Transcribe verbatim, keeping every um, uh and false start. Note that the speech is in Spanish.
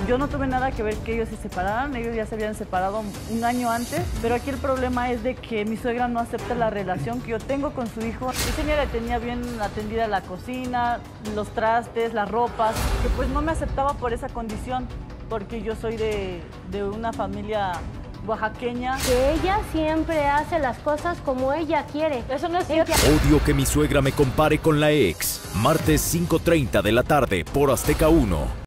Yo no tuve nada que ver que ellos se separaran, ellos ya se habían separado un año antes, pero aquí el problema es de que mi suegra no acepta la relación que yo tengo con su hijo. Mi señora tenía bien atendida la cocina, los trastes, las ropas, que pues no me aceptaba por esa condición, porque yo soy de, de una familia oaxaqueña. Que ella siempre hace las cosas como ella quiere. Eso no es cierto. Odio que mi suegra me compare con la ex. Martes cinco treinta de la tarde por Azteca uno.